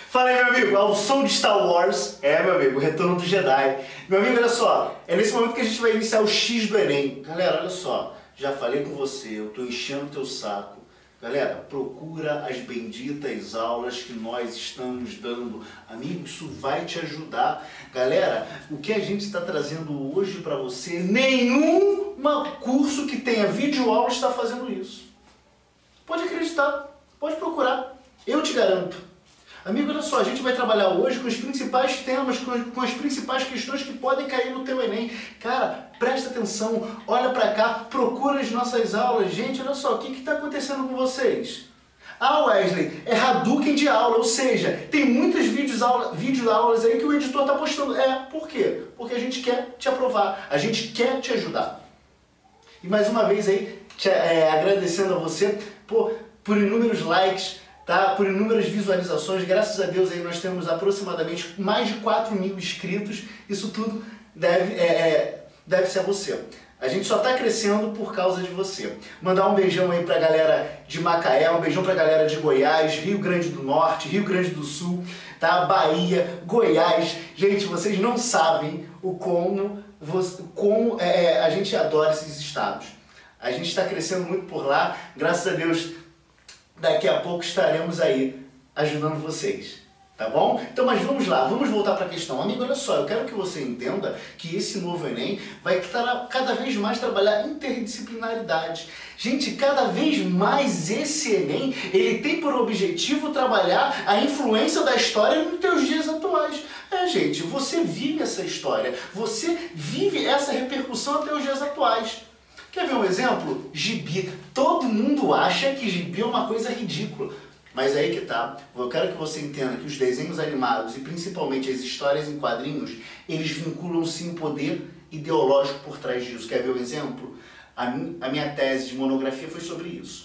Fala aí, meu amigo, ao som de Star Wars, meu amigo, o Retorno do Jedi. Meu amigo, olha só, é nesse momento que a gente vai iniciar o X do Enem. Galera, olha só, já falei com você, eu tô enchendo o teu saco. Galera, procura as benditas aulas que nós estamos dando. Amigo, isso vai te ajudar. Galera, o que a gente está trazendo hoje para você, nenhum curso que tenha videoaula está fazendo isso. Pode acreditar, pode procurar, eu te garanto. Amigo, olha só, a gente vai trabalhar hoje com os principais temas, com as principais questões que podem cair no teu Enem. Cara, presta atenção, olha pra cá, procura as nossas aulas. Gente, olha só, o que está acontecendo com vocês? Ah, Wesley, é Hadouken de aula, ou seja, tem muitas videoaulas aí que o editor está postando. Por quê? Porque a gente quer te aprovar, a gente quer te ajudar. E mais uma vez aí, agradecendo a você por inúmeros likes, tá? Por inúmeras visualizações. Graças a Deus aí nós temos aproximadamente mais de 4.000 inscritos. Isso tudo deve ser a você. A gente só está crescendo por causa de você. Mandar um beijão aí pra galera de Macaé, um beijão pra galera de Goiás, Rio Grande do Norte, Rio Grande do Sul, tá? Bahia, Goiás. Gente, vocês não sabem como a gente adora esses estados. A gente está crescendo muito por lá. Graças a Deus, daqui a pouco estaremos aí ajudando vocês. Tá bom? Então, mas vamos lá, vamos voltar para a questão. Amigo, olha só, eu quero que você entenda que esse novo Enem vai cada vez mais trabalhar interdisciplinaridade. Gente, cada vez mais esse Enem, ele tem por objetivo trabalhar a influência da história nos teus dias atuais. Gente, você vive essa história, você vive essa repercussão até os dias atuais. Quer ver um exemplo? Gibi. Todo mundo acha que gibi é uma coisa ridícula. Mas aí que tá, eu quero que você entenda que os desenhos animados e principalmente as histórias em quadrinhos, eles vinculam sim um poder ideológico por trás disso. Quer ver um exemplo? A minha tese de monografia foi sobre isso.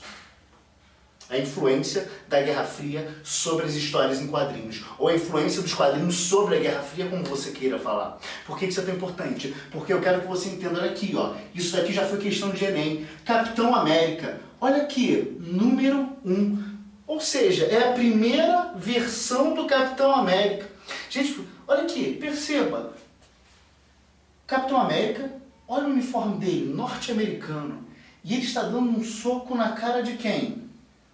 A influência da Guerra Fria sobre as histórias em quadrinhos. Ou a influência dos quadrinhos sobre a Guerra Fria, como você queira falar. Por que isso é tão importante? Porque eu quero que você entenda, olha aqui, ó. Isso daqui já foi questão de Enem. Capitão América. Olha aqui, número 1. Ou seja, é a primeira versão do Capitão América. Gente, olha aqui, perceba. Capitão América, olha o uniforme dele, norte-americano. E ele está dando um soco na cara de quem?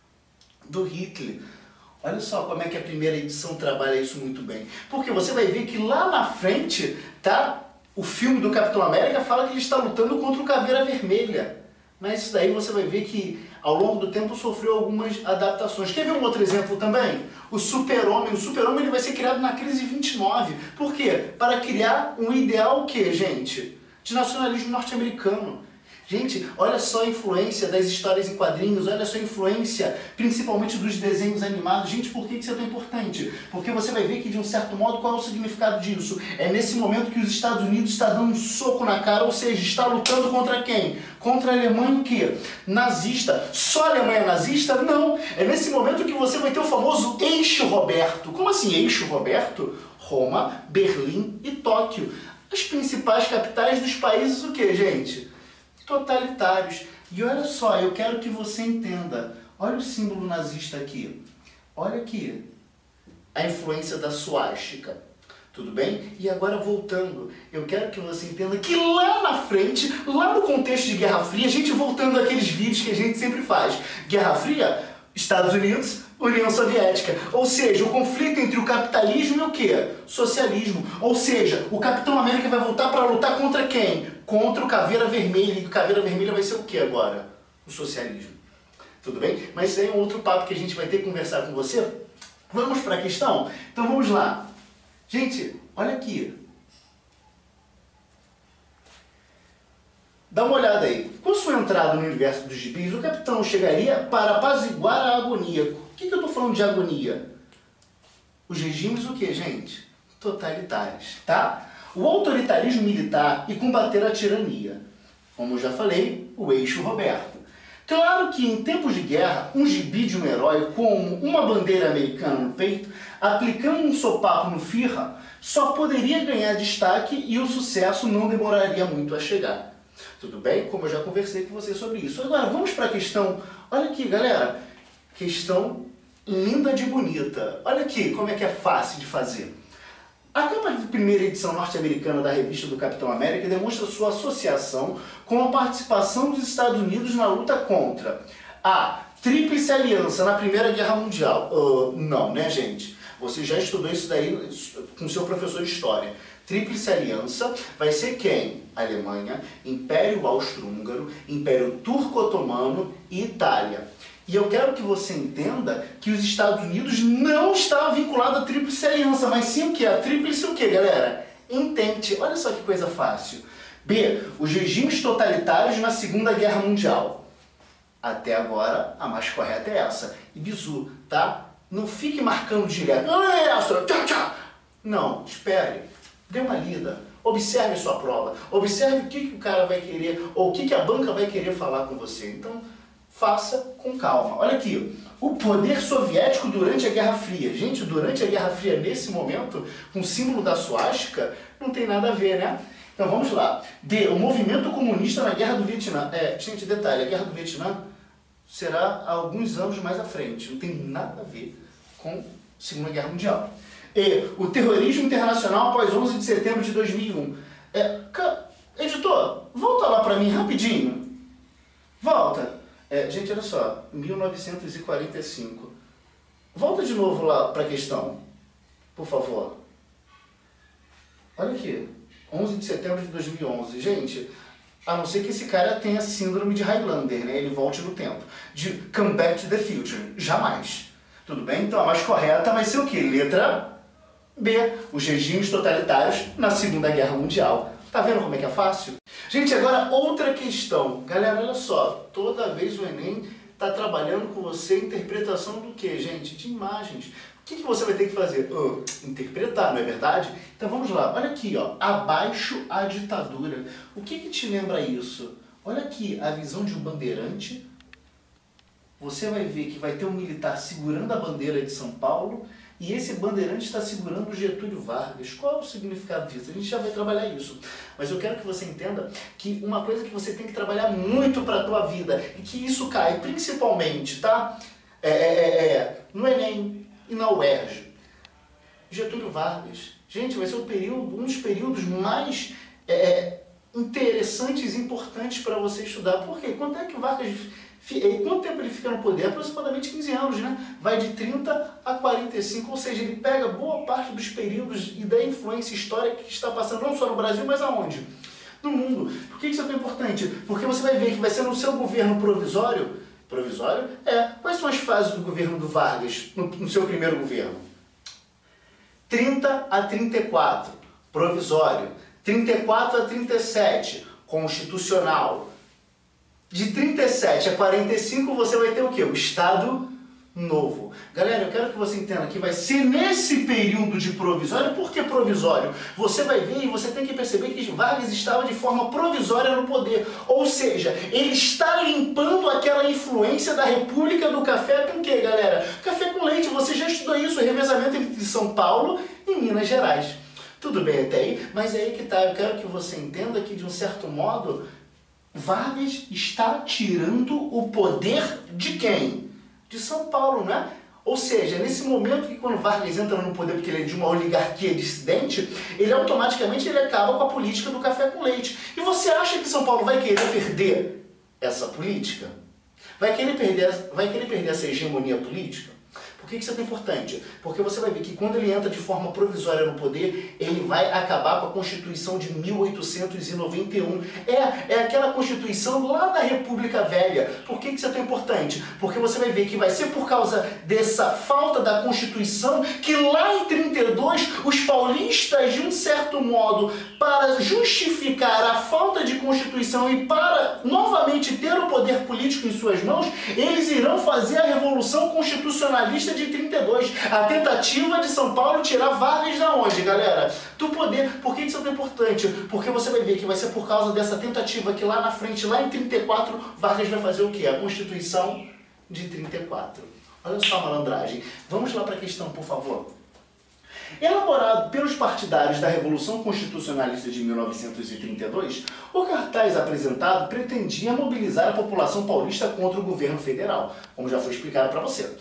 Do Hitler. Olha só como é que a primeira edição trabalha isso muito bem. Porque você vai ver que lá na frente, tá? O filme do Capitão América fala que ele está lutando contra o Caveira Vermelha. Mas isso daí você vai ver que ao longo do tempo sofreu algumas adaptações. Quer ver um outro exemplo também? O Super-Homem. O Super-Homem ele vai ser criado na crise 29. Por quê? Para criar um ideal o quê, gente? De nacionalismo norte-americano. Gente, olha só a influência das histórias em quadrinhos, olha só a influência, principalmente dos desenhos animados. Gente, por que isso é tão importante? Porque você vai ver que, de um certo modo, qual é o significado disso? É nesse momento que os Estados Unidos está dando um soco na cara, ou seja, está lutando contra quem? Contra a Alemanha o quê? Nazista. Só a Alemanha nazista? Não. É nesse momento que você vai ter o famoso Eixo Roberto. Como assim Eixo Roberto? Roma, Berlim e Tóquio. As principais capitais dos países o quê, gente? Totalitários. E olha só, eu quero que você entenda. Olha o símbolo nazista aqui. Olha aqui. A influência da suástica. Tudo bem? E agora voltando, eu quero que você entenda que lá na frente, lá no contexto de Guerra Fria, a gente voltando àqueles vídeos que a gente sempre faz. Guerra Fria, Estados Unidos, União Soviética. Ou seja, o conflito entre o capitalismo e o quê? Socialismo. Ou seja, o Capitão América vai voltar para lutar contra quem? Contra o Caveira Vermelha. E o Caveira Vermelha vai ser o que agora? O socialismo. Tudo bem? Mas isso aí é um outro papo que a gente vai ter que conversar com você. Vamos para a questão? Então vamos lá. Gente, olha aqui. Dá uma olhada aí. Com sua entrada no universo dos gibis, o capitão chegaria para apaziguar a agonia. O que eu estou falando de agonia? Os regimes o que, gente? Totalitários, tá? O autoritarismo militar e combater a tirania. Como eu já falei, o Eixo Roberto. Claro que em tempos de guerra, um gibi de um herói como uma bandeira americana no peito, aplicando um sopapo no Führer, só poderia ganhar destaque e o sucesso não demoraria muito a chegar. Tudo bem? Como eu já conversei com você sobre isso. Agora, vamos para a questão. Olha aqui, galera. Questão linda de bonita. Olha aqui como é que é fácil de fazer. A capa de primeira edição norte-americana da revista do Capitão América demonstra sua associação com a participação dos Estados Unidos na luta contra a Tríplice Aliança na Primeira Guerra Mundial. Não, né, gente? Você já estudou isso daí com seu professor de História. Tríplice Aliança vai ser quem? Alemanha, Império Austro-Húngaro, Império Turco-Otomano e Itália. E eu quero que você entenda que os Estados Unidos não estavam vinculados à Tríplice Aliança, mas sim o que? A Tríplice o que, galera? Entente. Olha só que coisa fácil. B. Os regimes totalitários na Segunda Guerra Mundial. Até agora, a mais correta é essa. E bizu, tá? Não fique marcando direto. Não é essa! Tchau, tchau! Não, espere. Dê uma lida. Observe a sua prova. Observe o que o cara vai querer, ou o que a banca vai querer falar com você. Então, faça com calma. Olha aqui, o poder soviético durante a Guerra Fria. Gente, durante a Guerra Fria, nesse momento, com o símbolo da suástica, não tem nada a ver, né? Então vamos lá. D. O movimento comunista na Guerra do Vietnã. Gente, detalhe, a Guerra do Vietnã será há alguns anos mais à frente. Não tem nada a ver com a Segunda Guerra Mundial. E. O terrorismo internacional após 11 de setembro de 2001. Editor, volta lá para mim rapidinho. Volta. Gente, olha só, 1945. Volta de novo lá para a questão, por favor. Olha aqui, 11 de setembro de 2011. Gente, a não ser que esse cara tenha síndrome de Highlander, né? Ele volte no tempo. De Come Back to the Future. Jamais. Tudo bem? Então a mais correta vai ser o quê? Letra B. Os regimes totalitários na Segunda Guerra Mundial. Tá vendo como é que é fácil? Gente, agora outra questão. Galera, olha só. Toda vez o Enem está trabalhando com você interpretação do quê, gente? De imagens. O que você vai ter que fazer? Interpretar, não é verdade? Então vamos lá. Olha aqui, ó. Abaixo a ditadura. O que te lembra isso? Olha aqui, a visão de um bandeirante. Você vai ver que vai ter um militar segurando a bandeira de São Paulo e esse bandeirante está segurando o Getúlio Vargas. Qual é o significado disso? A gente já vai trabalhar isso. Mas eu quero que você entenda que uma coisa que você tem que trabalhar muito para a tua vida e que isso cai principalmente, tá? No Enem e na UERJ. Getúlio Vargas. Gente, vai ser um dos períodos mais interessantes e importantes para você estudar. Por quê? Quanto é que o Vargas... Quanto tempo ele fica no poder? Aproximadamente 15 anos, né? Vai de 30 a 45, ou seja, ele pega boa parte dos períodos e da influência histórica que está passando não só no Brasil, mas aonde? No mundo. Por que isso é tão importante? Porque você vai ver que vai ser no seu governo provisório. Provisório? Quais são as fases do governo do Vargas no seu primeiro governo? 30 a 34, provisório. 34 a 37, constitucional. De 37 a 45 você vai ter o quê? O Estado Novo. Galera, eu quero que você entenda que vai ser nesse período de provisório. Por que provisório? Você vai ver e você tem que perceber que Vargas estava de forma provisória no poder. Ou seja, ele está limpando aquela influência da República do Café com o quê, galera? Café com leite. Você já estudou isso, o revezamento entre São Paulo e Minas Gerais. Tudo bem até aí? Mas é aí que tá. Eu quero que você entenda que, de um certo modo, Vargas está tirando o poder de quem? De São Paulo, né? Ou seja, nesse momento que quando Vargas entra no poder porque ele é de uma oligarquia dissidente, ele automaticamente acaba com a política do café com leite. E você acha que São Paulo vai querer perder essa política? Vai querer perder essa hegemonia política? Por que isso é tão importante? Porque você vai ver que quando ele entra de forma provisória no poder, ele vai acabar com a Constituição de 1891. É aquela Constituição lá da República Velha. Por que isso é tão importante? Porque você vai ver que vai ser por causa dessa falta da Constituição que lá em 32, os paulistas, de um certo modo, para justificar a falta de Constituição e para novamente ter o poder político em suas mãos, eles irão fazer a Revolução Constitucionalista de 32, a tentativa de São Paulo tirar Vargas da onde, galera? Do poder. Por que isso é tão importante? Porque você vai ver que vai ser por causa dessa tentativa que lá na frente, lá em 34, Vargas vai fazer o quê? A Constituição de 34. Olha só a malandragem. Vamos lá para a questão, por favor. Elaborado pelos partidários da Revolução Constitucionalista de 1932, o cartaz apresentado pretendia mobilizar a população paulista contra o governo federal, como já foi explicado para você.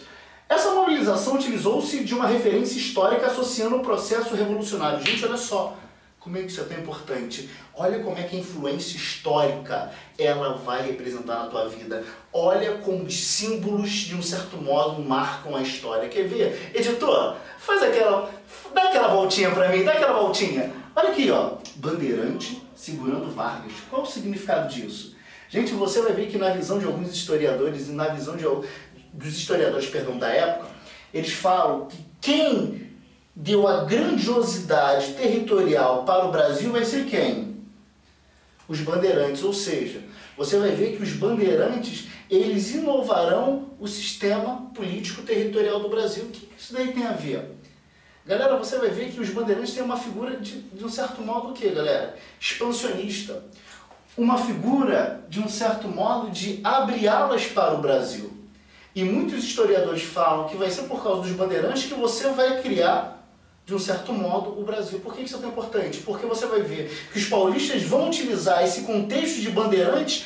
Essa mobilização utilizou-se de uma referência histórica associando o processo revolucionário. Gente, olha só como é que isso é tão importante. Olha como é que a influência histórica ela vai representar na tua vida. Olha como os símbolos, de um certo modo, marcam a história. Quer ver? Editor, dá aquela voltinha pra mim, dá aquela voltinha. Olha aqui, ó, Bandeirante segurando Vargas. Qual o significado disso? Gente, você vai ver que na visão de alguns historiadores e na visão dos historiadores, da época, eles falam que quem deu a grandiosidade territorial para o Brasil vai ser quem? Os bandeirantes, ou seja, você vai ver que os bandeirantes, eles inovarão o sistema político territorial do Brasil. O que isso daí tem a ver? Galera, você vai ver que os bandeirantes têm uma figura de um certo modo o quê, galera? Expansionista. Uma figura, de um certo modo, de abrir alas para o Brasil. E muitos historiadores falam que vai ser por causa dos bandeirantes que você vai criar, de um certo modo, o Brasil. Por que isso é tão importante? Porque você vai ver que os paulistas vão utilizar esse contexto de bandeirantes,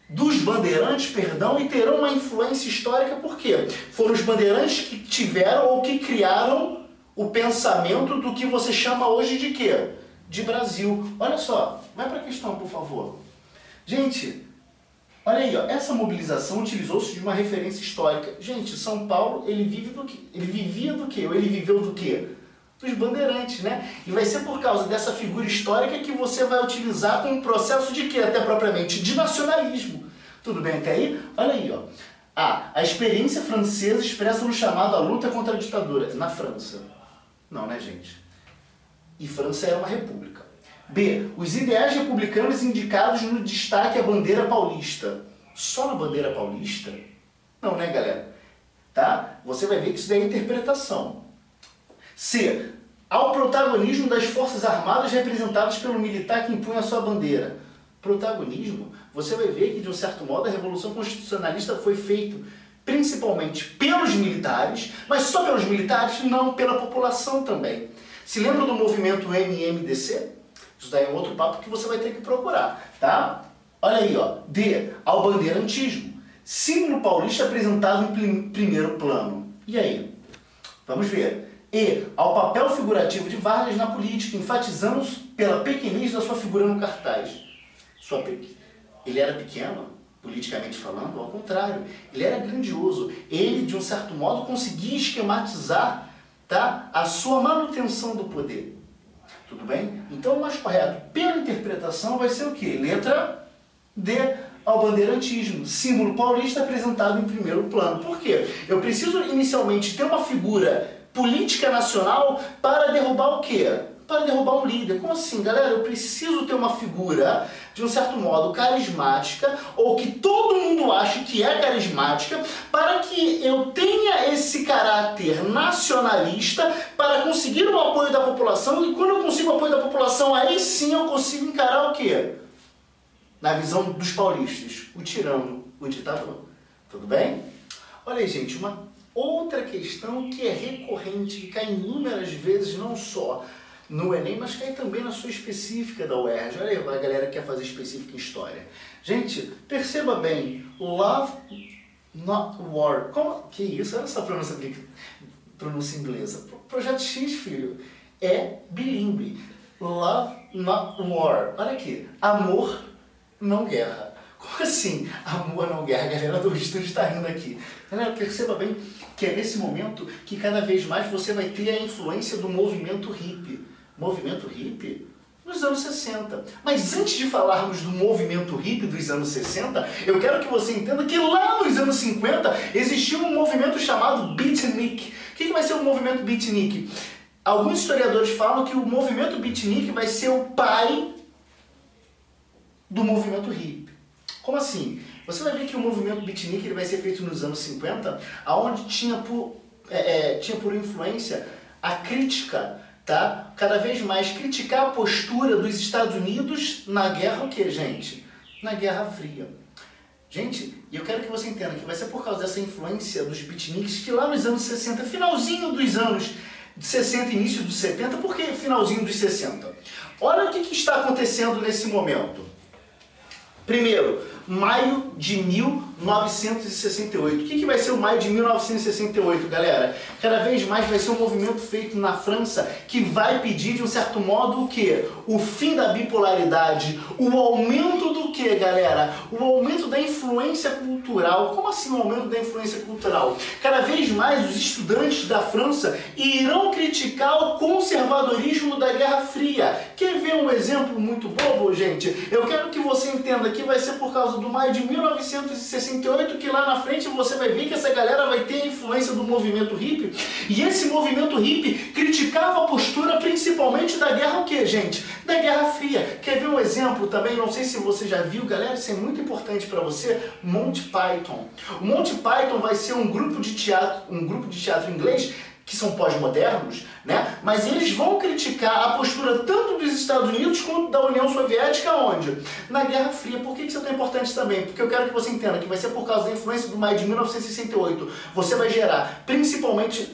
e terão uma influência histórica. Por quê? Foram os bandeirantes que tiveram ou que criaram o pensamento do que você chama hoje de quê? De Brasil. Olha só, vai para a questão, por favor. Gente, olha aí, ó, essa mobilização utilizou-se de uma referência histórica. Gente, São Paulo, ele vive do quê? Ele vivia do quê? Ou ele viveu do quê? Dos bandeirantes, né? E vai ser por causa dessa figura histórica que você vai utilizar como um processo de quê? Até propriamente de nacionalismo. Tudo bem até aí? Olha aí, ó. A experiência francesa expressa no chamado a luta contra a ditadura. Na França. Não, né, gente? E França era uma república. B. Os ideais republicanos indicados no destaque à bandeira paulista. Só na bandeira paulista? Não, né, galera? Tá? Você vai ver que isso daí é interpretação. C. Ao protagonismo das Forças Armadas representadas pelo militar que impunha a sua bandeira. Protagonismo, você vai ver que, de um certo modo, a Revolução Constitucionalista foi feita principalmente pelos militares, mas só pelos militares? Não, pela população também. Se lembra do movimento MMDC? Isso daí é um outro papo que você vai ter que procurar, tá? Olha aí, ó. D. Ao bandeirantismo. Símbolo paulista apresentado em primeiro plano. E aí? Vamos ver. E. Ao papel figurativo de Vargas na política, enfatizando pela pequenez da sua figura no cartaz. Ele era pequeno, politicamente falando? Ao contrário. Ele era grandioso. Ele, de um certo modo, conseguia esquematizar, tá, a sua manutenção do poder. Tudo bem? Então o mais correto, pela interpretação, vai ser o quê? Letra D, ao bandeirantismo. Símbolo paulista apresentado em primeiro plano. Por quê? Eu preciso inicialmente ter uma figura política nacional para derrubar o quê? Para derrubar um líder. Como assim, galera? Eu preciso ter uma figura, de um certo modo, carismática, ou que todo mundo ache que é carismática, para que eu tenha esse caráter nacionalista, para conseguir o apoio da população, e quando eu consigo o apoio da população, aí sim eu consigo encarar o quê? Na visão dos paulistas, o tirano, o ditador. Tudo bem? Olha aí, gente, uma outra questão que é recorrente, que cai inúmeras vezes, não só no Enem, mas cai também na sua específica da UERJ. Olha aí, a galera que quer fazer específica em História. Gente, perceba bem, Love Not War. Como? Que isso? Olha essa pronúncia inglesa. Projeto X, filho, é bilíngue. Love Not War. Olha aqui, amor, não guerra. Como assim? Amor, não guerra. A galera do estúdio está rindo aqui. Galera, perceba bem que é nesse momento que cada vez mais você vai ter a influência do movimento hippie. Movimento hippie? Nos anos 60. Mas antes de falarmos do movimento hippie dos anos 60, eu quero que você entenda que lá nos anos 50 existiu um movimento chamado beatnik. O que vai ser o movimento beatnik? Alguns historiadores falam que o movimento beatnik vai ser o pai do movimento hippie. Como assim? Você vai ver que o movimento beatnik ele vai ser feito nos anos 50, onde tinha por influência a crítica, tá? Cada vez mais criticar a postura dos Estados Unidos na guerra o quê, gente? Na Guerra Fria. Gente, e eu quero que você entenda que vai ser por causa dessa influência dos beatniks que lá nos anos 60, finalzinho dos anos 60, início dos 70, por que finalzinho dos 60? Olha o que está acontecendo nesse momento. Primeiro, maio de 1968. O que vai ser o maio de 1968, galera? Cada vez mais vai ser um movimento feito na França que vai pedir, de um certo modo, o quê? O fim da bipolaridade, o aumento do quê, galera? O aumento da influência cultural. Como assim o aumento da influência cultural? Cada vez mais os estudantes da França irão criticar o conservadorismo da Guerra Fria. Quer ver um exemplo muito bobo, gente? Eu quero que você entenda que vai ser por causa do maio de 1968 que lá na frente você vai ver que essa galera vai ter a influência do movimento hippie. E esse movimento hippie criticava a postura principalmente da guerra o quê, gente? Da Guerra Fria. Quer ver um exemplo também? Não sei se você já viu, galera, isso é muito importante para você. Monty Python. O Monty Python vai ser um grupo de teatro inglês que são pós-modernos, né? Mas eles vão criticar a postura tanto dos Estados Unidos quanto da União Soviética, onde? Na Guerra Fria. Por que isso é tão importante também? Porque eu quero que você entenda que vai ser por causa da influência do maio de 1968. Você vai gerar, principalmente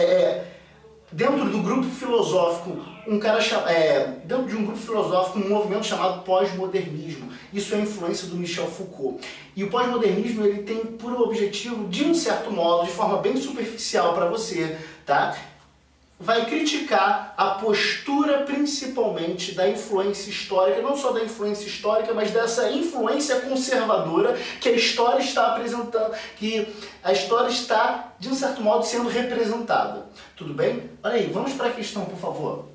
dentro do grupo filosófico, dentro de um grupo filosófico, um movimento chamado pós-modernismo. Isso é a influência do Michel Foucault. E o pós-modernismo ele tem por objetivo, de um certo modo, de forma bem superficial para você, tá? Vai criticar a postura principalmente da influência histórica, não só da influência histórica, mas dessa influência conservadora que a história está apresentando, que a história está, de um certo modo, sendo representada. Tudo bem? Olha aí, vamos para a questão, por favor.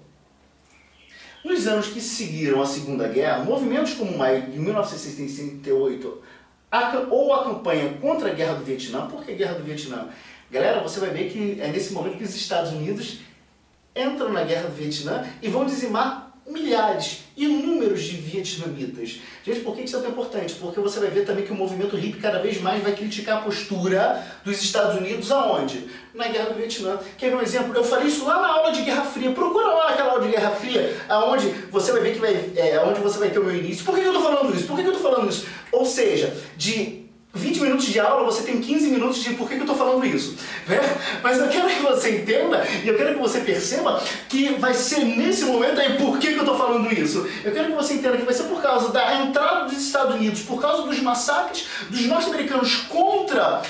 Nos anos que seguiram a Segunda Guerra, movimentos como o maio de 1968 ou a campanha contra a Guerra do Vietnã. Por que a Guerra do Vietnã? Galera, você vai ver que é nesse momento que os Estados Unidos entram na Guerra do Vietnã e vão dizimar milhares, inúmeros de vietnamitas. Gente, por que isso é tão importante? Porque você vai ver também que o movimento hippie cada vez mais vai criticar a postura dos Estados Unidos aonde? Na Guerra do Vietnã. Quer ver um exemplo? Eu falei isso lá na aula de Guerra Fria. Procura lá aquela aula de Guerra Fria, aonde você vai ver que onde você vai ter o meu início. Por que eu estou falando isso? Por que eu estou falando isso? Ou seja, de 20 minutos de aula, você tem 15 minutos de por que eu estou falando isso, né? Mas eu quero que você entenda e eu quero que você perceba que vai ser nesse momento aí por que eu estou falando isso. Eu quero que você entenda que vai ser por causa da entrada dos Estados Unidos, por causa dos massacres dos norte-americanos contra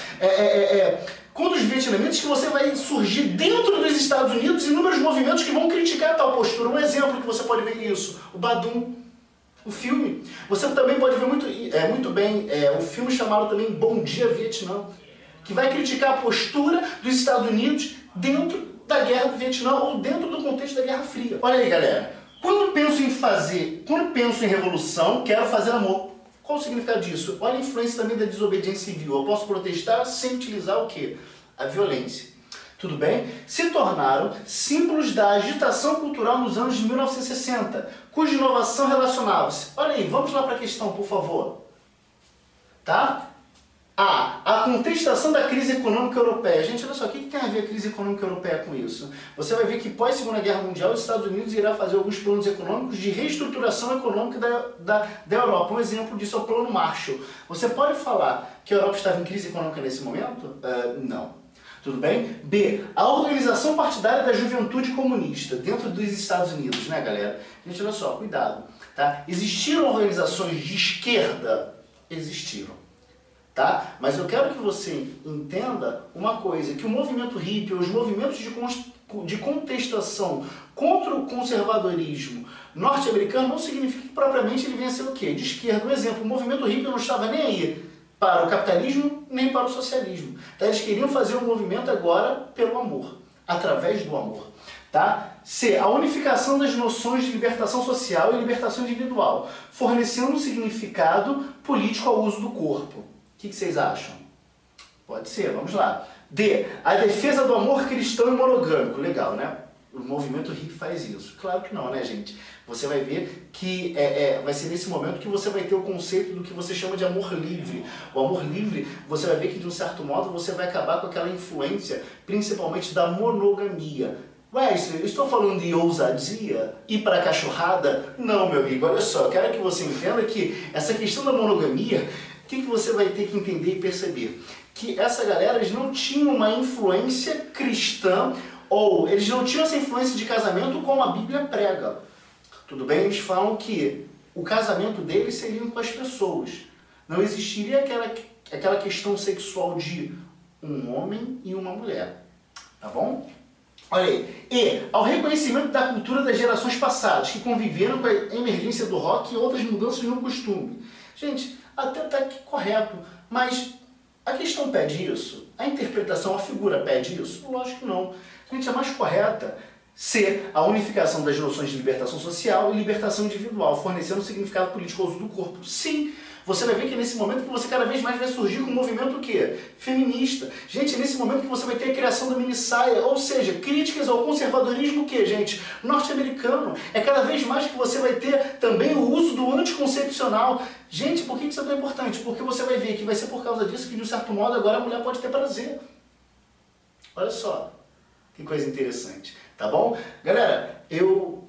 os vietnamitas, que você vai surgir dentro dos Estados Unidos inúmeros movimentos que vão criticar tal postura. Um exemplo que você pode ver isso, o Badum. O filme. Você também pode ver muito bem um filme chamado também Bom Dia Vietnã, que vai criticar a postura dos Estados Unidos dentro da Guerra do Vietnã ou dentro do contexto da Guerra Fria. Olha aí, galera. Quando penso em revolução, quero fazer amor. Qual o significado disso? Olha a influência também da desobediência civil. Eu posso protestar sem utilizar o quê? A violência. Tudo bem? Se tornaram símbolos da agitação cultural nos anos de 1960, cuja inovação relacionava-se. Olha aí, vamos lá para a questão, por favor. Tá? A contestação da crise econômica europeia. Gente, olha só, o que tem a ver a crise econômica europeia com isso? Você vai ver que pós Segunda Guerra Mundial, os Estados Unidos irá fazer alguns planos econômicos de reestruturação econômica da Europa. Um exemplo disso é o Plano Marshall. Você pode falar que a Europa estava em crise econômica nesse momento? Não. Tudo bem? B. A organização partidária da juventude comunista dentro dos Estados Unidos, né, galera? Gente, olha só, cuidado, tá? Existiram organizações de esquerda? Existiram, tá? Mas eu quero que você entenda uma coisa, que o movimento hippie, os movimentos de contestação contra o conservadorismo norte-americano não significa que propriamente ele venha a ser o quê? De esquerda. Um exemplo, o movimento hippie não estava nem aí para o capitalismo, nem para o socialismo. Tá? Eles queriam fazer um movimento agora pelo amor, através do amor. Tá? C. A unificação das noções de libertação social e libertação individual, fornecendo um significado político ao uso do corpo. O que vocês acham? Pode ser, vamos lá. D. A defesa do amor cristão e monogâmico. Legal, né? O movimento hippie faz isso. Claro que não, né, gente? Você vai ver que vai ser nesse momento que você vai ter o conceito do que você chama de amor livre. O amor livre, você vai ver que, de um certo modo, você vai acabar com aquela influência, principalmente da monogamia. Wesley, eu estou falando de ousadia? Ir para a cachorrada? Não, meu amigo, olha só, eu quero que você entenda que essa questão da monogamia, o que você vai ter que entender e perceber? Que essa galera, eles não tinham uma influência cristã, ou eles não tinham essa influência de casamento como a Bíblia prega. Tudo bem? Eles falam que o casamento deles seria com as pessoas. não existiria aquela questão sexual de um homem e uma mulher, tá bom? Olha aí, e ao reconhecimento da cultura das gerações passadas, que conviveram com a emergência do rock e outras mudanças no costume. Gente, até tá aqui correto, mas a questão pede isso? A interpretação, a figura pede isso? Lógico que não. Gente, é mais correta ser a unificação das noções de libertação social e libertação individual, fornecendo um significado político ao uso do corpo. Sim, você vai ver que é nesse momento que você cada vez mais vai surgir com um movimento o quê? Feminista. Gente, é nesse momento que você vai ter a criação da minissaia, ou seja, críticas ao conservadorismo o quê, gente? Norte-americano. É cada vez mais que você vai ter também o uso do anticoncepcional. Gente, por que isso é tão importante? Porque você vai ver que vai ser por causa disso que, de um certo modo, agora a mulher pode ter prazer. Olha só, que coisa interessante. Tá bom? Galera, eu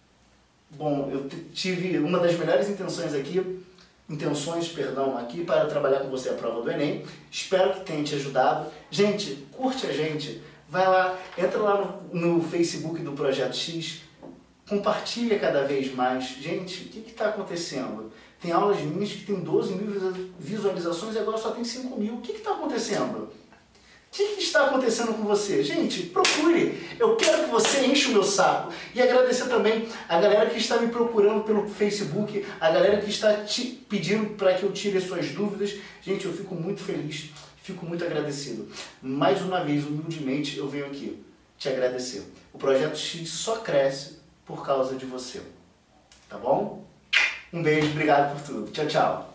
tive uma das melhores intenções aqui para trabalhar com você a prova do Enem. Espero que tenha te ajudado. Gente, curte a gente. Vai lá, entra lá no Facebook do Projeto X, compartilha cada vez mais. Gente, o que está acontecendo? Tem aulas minhas que tem 12 mil visualizações e agora só tem 5 mil. O que está acontecendo? O que está acontecendo com você? Gente, procure. Eu quero que você enche o meu saco. E agradecer também a galera que está me procurando pelo Facebook, a galera que está te pedindo para que eu tire as suas dúvidas. Gente, eu fico muito feliz, fico muito agradecido. Mais uma vez, humildemente, eu venho aqui te agradecer. O Projeto X só cresce por causa de você. Tá bom? Um beijo, obrigado por tudo. Tchau, tchau.